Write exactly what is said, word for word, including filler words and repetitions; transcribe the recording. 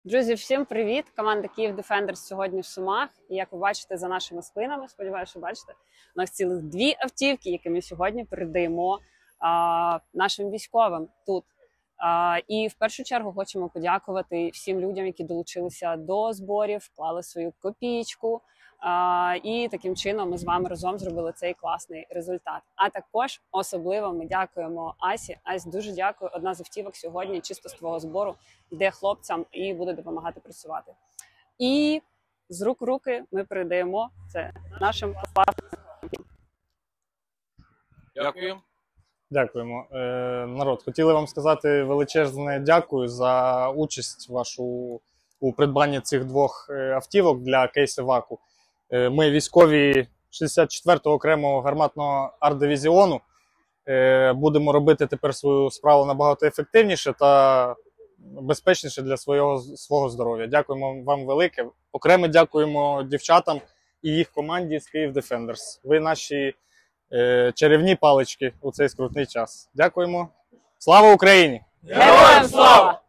Друзі, всім привіт! Команда Київ Defenders сьогодні в Сумах. І як ви бачите за нашими спинами, сподіваюся, що бачите, у нас цілих дві автівки, які ми сьогодні передаємо а, нашим військовим тут. А, і в першу чергу хочемо подякувати всім людям, які долучилися до зборів, вклали свою копійку. А, і таким чином ми з вами разом зробили цей класний результат. А також особливо ми дякуємо Асі. Ась, дуже дякую. Одна з автівок сьогодні чисто з твого збору йде хлопцям і буде допомагати працювати. І з рук в руки ми передаємо це нашим власникам. Дякую. Дякуємо. Е, народ, хотіли вам сказати величезне дякую за участь вашу у придбанні цих двох автівок для кейс-еваку. Е, ми військові шістдесят четвертого окремого гарматного арт-дивізіону. Е, будемо робити тепер свою справу набагато ефективніше та безпечніше для свого, свого здоров'я. Дякуємо вам велике. Окремо дякуємо дівчатам і їх команді з Київ Defenders. Ви наші е, чарівні палички у цей скрутний час. Дякуємо. Слава Україні! Героям слава!